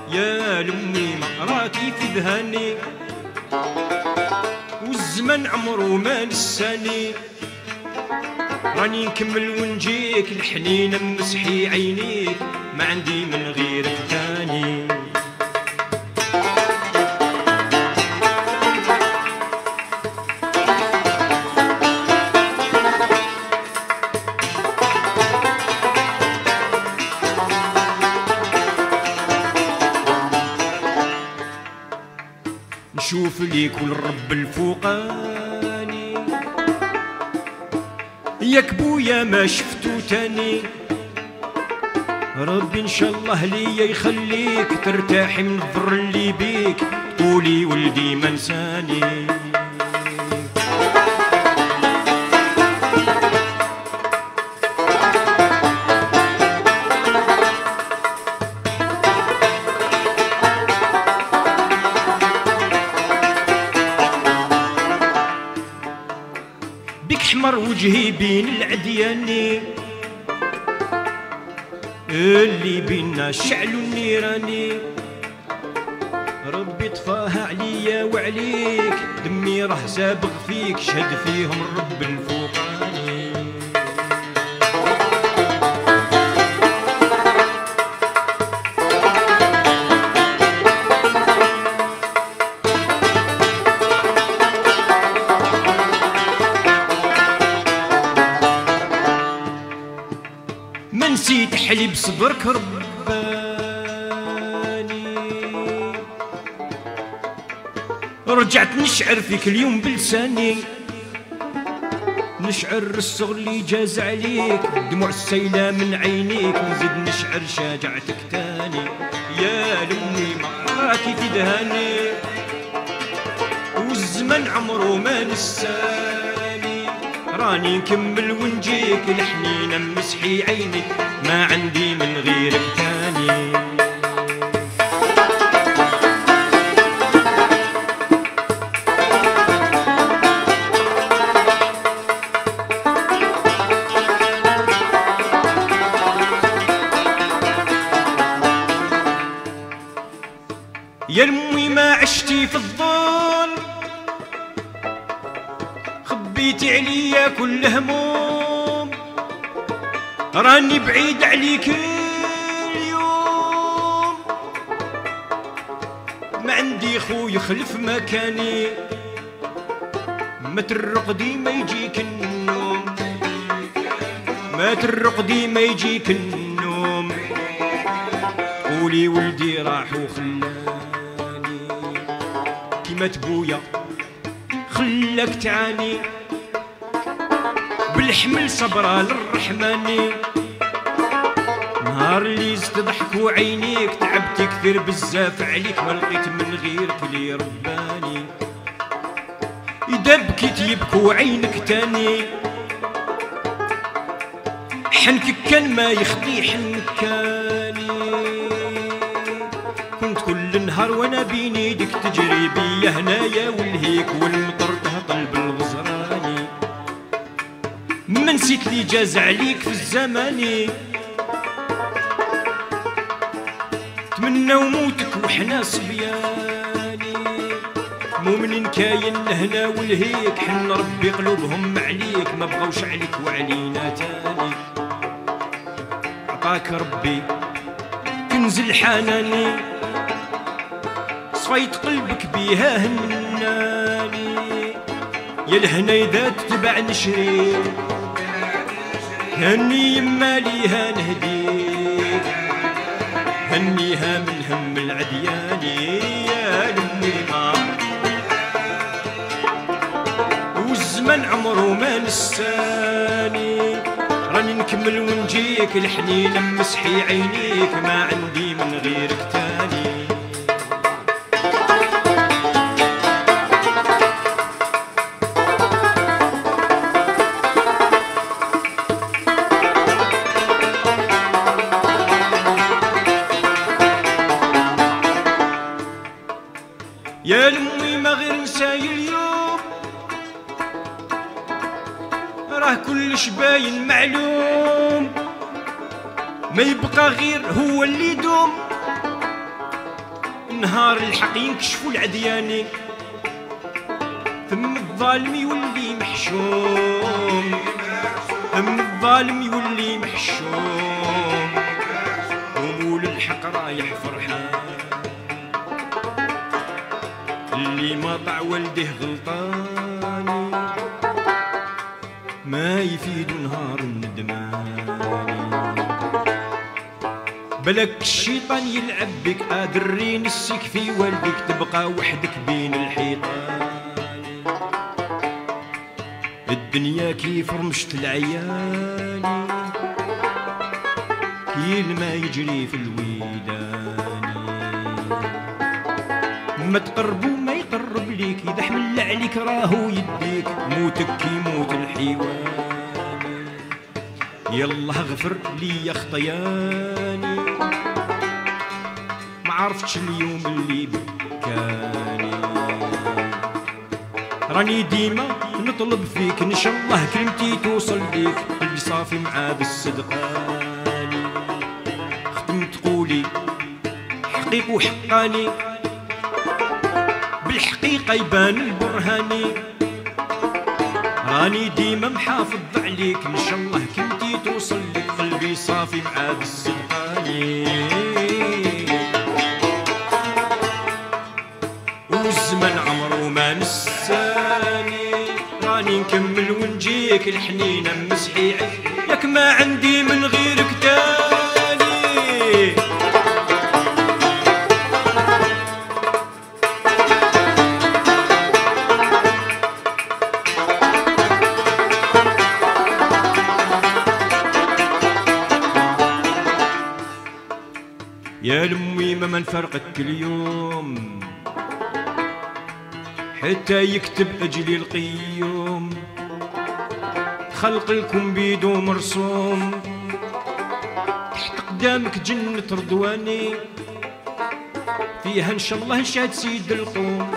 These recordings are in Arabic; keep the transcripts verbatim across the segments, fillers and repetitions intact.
يا لمي ما راكي في ذهني والزمن عمرو ما نساني، راني نكمل ونجيك الحنين مسحي عينيك، ما عندي من غيرك تاني. نشوف ليك والرب الفوقاني، ياك بويا ما شفتو تاني، ربي ان شاء الله ليا يخليك ترتاحي من الضر اللي بيك، تقولي ولدي ما نساني. بك حمر وجهي بين العدياني، اللي بينا شعلوا النيراني، ربي طفاها عليا وعليك، دمي راه سابغ فيك، شهد فيهم الرب الفوقاني. ما نسيت حليب صدرك رباني، رجعت نشعر فيك اليوم بلساني، نشعر الصغر اللي جاز عليك، دموع السيلة من عينيك، نزيد نشعر شجاعتك تاني. يا لمي ما راكي في دهاني والزمن عمرو ما نساني، راني نكمل ونجيك الحنين مسحي عيني، ما عندي من غيرك تاني. يا لمي ما عشتي في الظل، خبيتي عليا كل هموم، راني بعيد عليك اليوم، ما عندي خو يخلف مكاني، ما ترقدي ما يجيك النوم، ما ترقدي ما يجيك النوم، قولي ولدي راح وخلاني، كيما تبويا خلاك تعاني، بالحمل صبرا للرحمن، نهار اللي تضحكوا عينيك، تعبت كثير بزاف عليك، ما لقيت من غيرك لي رباني، إذا بكيت يبكوا عينك تاني، حنكك كان ما يخدي حنكاني، كنت كل نهار وانا بين يدك تجري بيا هنايا والهيك، والمطر تهطل بالغزراني، ما نسيت لي جاز عليك في الزمان، تمناو موتك وحنا صبياني، مؤمنين كاين لهنا والهيك، حنا ربي قلوبهم عليك، ما بغاوش عليك وعلينا تاني، عطاك ربي كنز الحناني، صفيت قلبك بيها هناني، يا الهنا إذا تتبع نشري، هني يما ليها نهديك، هنيها من هم العدياني. يا لمي ما والزمن عمرو ما نساني، راني نكمل ونجيك الحنين مسحي عينيك، ما عندي من غيرك تاني. يا لمي ما غير نساي اليوم، راه كلش باين معلوم، ما يبقى غير هو اللي يدوم، نهار الحق ينكشفوا العدياني، ثم الظالم يولي محشوم، ثم الظالم يولي محشوم، ومول الحق رايح فرحان. اللي ما طع والده غلطاني ما يفيد نهار الندماني. بلك الشيطان يلعب بك قادرين السيك في والدك، تبقى وحدك بين الحيطان. الدنيا كيف رمشت العياني، كي الماء يجري في الويداني. ما تقرب وما يقرب ليك، إذا حمل عليك راهو يديك، موتك كيموت الحيوان. يلا اغفر لي يا خطياني، ما عرفتش اليوم اللي بكاني. راني ديما نطلب فيك ان شاء الله كلمتي توصل ليك، قلبي صافي مع بالصدقاني. ختم تقولي حقيق وحقاني، بالحقيقة يبان البرهاني. راني ديما محافظ عليك ان شاء الله كلمتي توصل لك، قلبي صافي مع بالصدقاني. والزمن عمره ما نساني، راني نكمل ونجيك الحنينة مسحي، ياك ما عندي من غيرك تاني. يا الميمة ما نفرقك كل يوم، حتى يكتب أجلي القيوم. خلق لكم بيدو مرسوم، تحت قدامك جنة رضواني، فيها إن شاء الله نشاهد سيد القوم،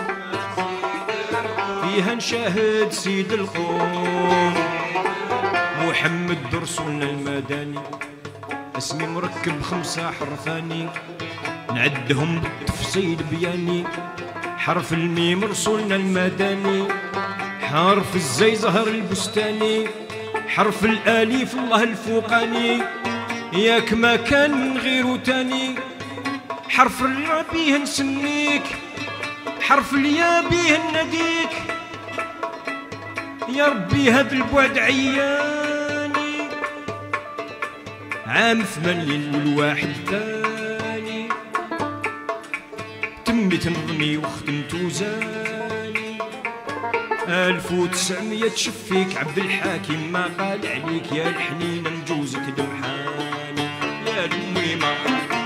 فيها نشاهد سيد القوم. محمد رسولنا المدني، اسمي مركب خمسة حرفاني، نعدهم بالتفصيل بياني. حرف الميم رسولنا المدني، حرف الزي زهر البستاني، حرف الاليف الله الفوقاني، ياك ما كان من غيره تاني. حرف الراء بيه نسميك، حرف الياء بيه ناديك. يا ربي هاد البعد عياني، عام ثمانين والواحد ثاني، تميت نظمي وختمت وزاني. ألف وتسعمية تشفيك عبد الحاكم ما قال عليك، يا الحنين نجوزك دمحاني. يا الميمة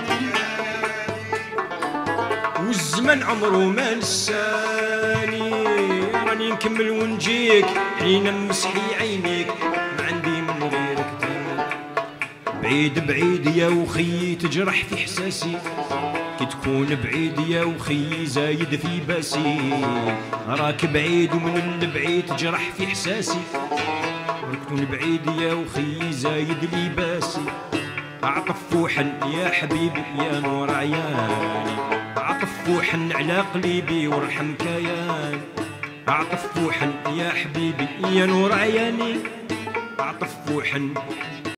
والزمن عمره ما نساني، راني نكمل ونجيك حين مسحي عينيك، ما عندي من غيرك تاني. بعيد بعيد يا وخيي تجرح في إحساسي، كي تكون بعيد يا وخيي زايد في باسي. راك بعيد ومن البعيد تجرح في إحساسي، تكون بعيد يا وخيي زايد لي باسي. أعطف وحن يا حبيبي يا نور عياني، أعطف وحن على قلبي وارحم كيان. أعطف وحن يا حبيبي يا نور عياني، أعطف وحن